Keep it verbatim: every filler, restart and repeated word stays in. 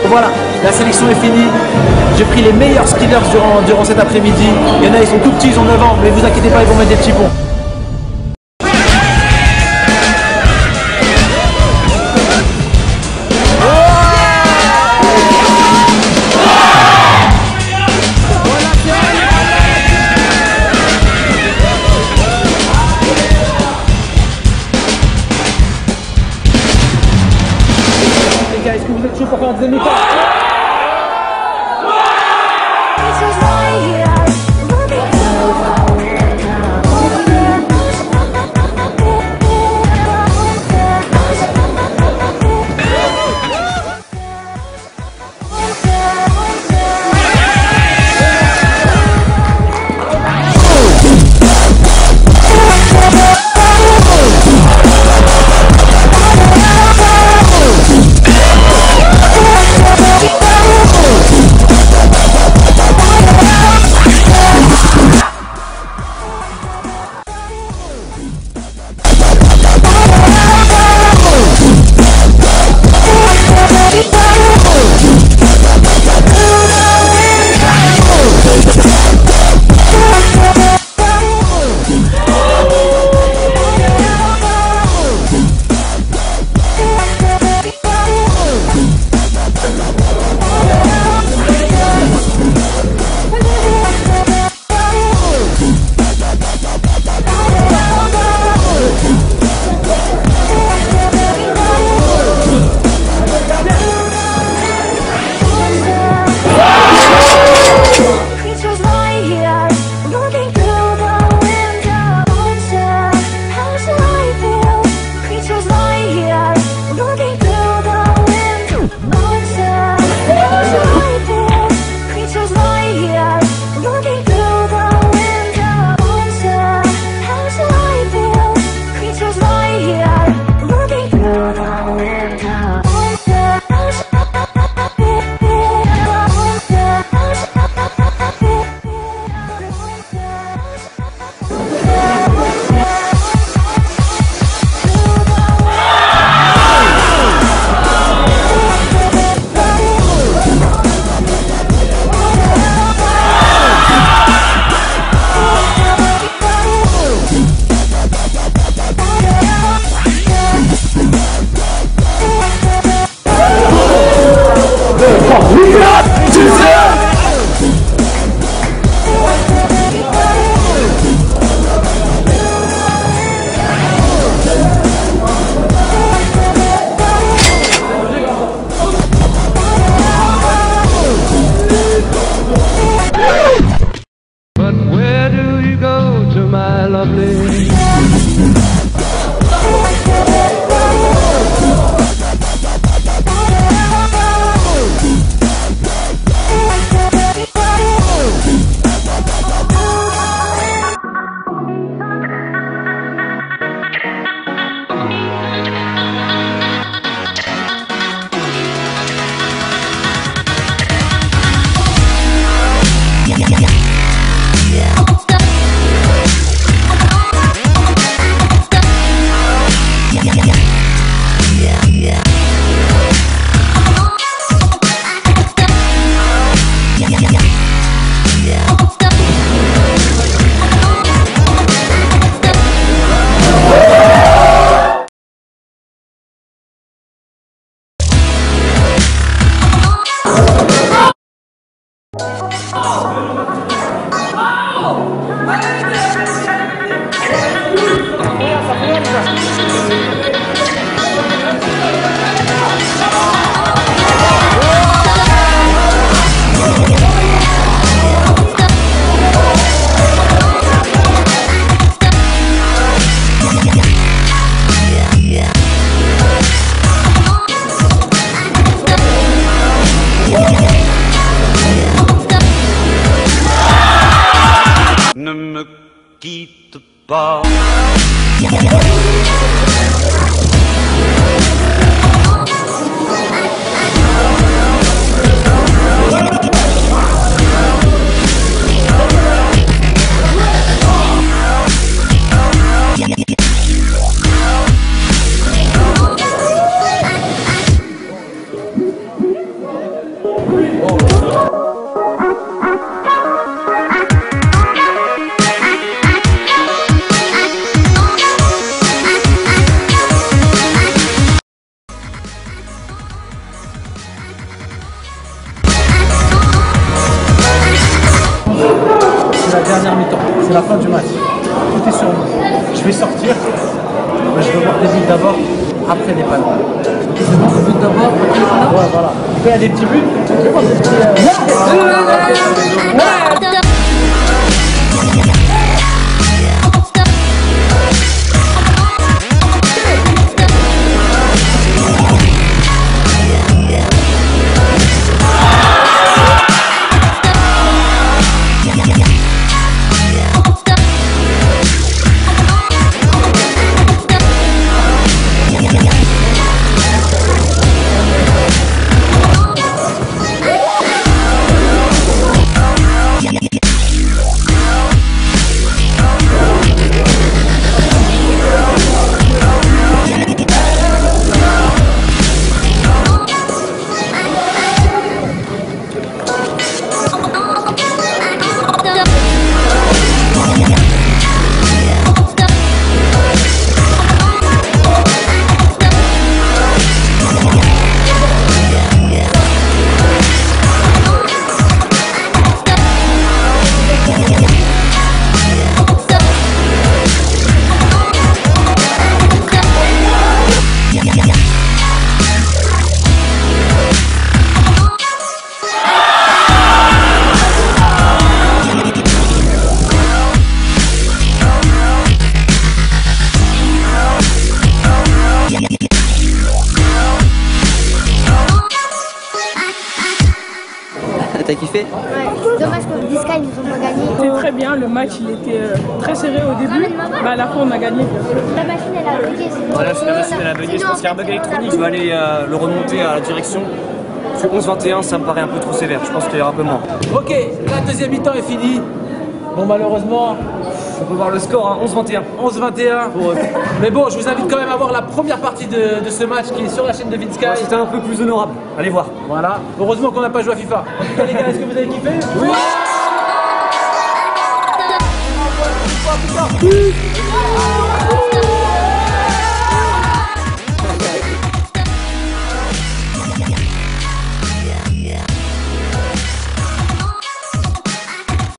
Voilà, la sélection est finie. J'ai pris les meilleurs skiers durant, durant cet après-midi. Il y en a, ils sont tout petits, ils ont neuf ans, mais vous inquiétez pas, ils vont mettre des petits ponts. Est-ce que vous êtes chaud pour faire un deuxième mi-temps? Ne me quitte pas. vais sortir. Moi, je veux voir des buts d'abord, après des panneaux. C'est bon, des buts d'abord, après les panneaux. Ouais, voilà. Il y a des petits buts. T'as kiffé? Ouais, dommage que Vizca ils nous ont pas gagné. C'était très bien, le match il était euh, très serré au début, bah, à la fin on a gagné. La machine elle a bugué. Voilà, c'est la machine elle a bugué, je pense qu'il y a un bug électronique, je vais aller euh, le remonter à la direction. Parce que onze vingt et un ça me paraît un peu trop sévère, je pense qu'il y aura un peu moins. Ok, la deuxième mi-temps est finie. Bon, malheureusement, On peut voir le score, hein, onze vingt et un. onze vingt et un. Mais bon, je vous invite quand même à voir la première partie de, de ce match qui est sur la chaîne de Vinsky. Ouais, c'était un peu plus honorable, allez voir. Voilà, heureusement qu'on n'a pas joué à FIFA. En tout cas, les gars, est-ce que vous avez kiffé? Oui.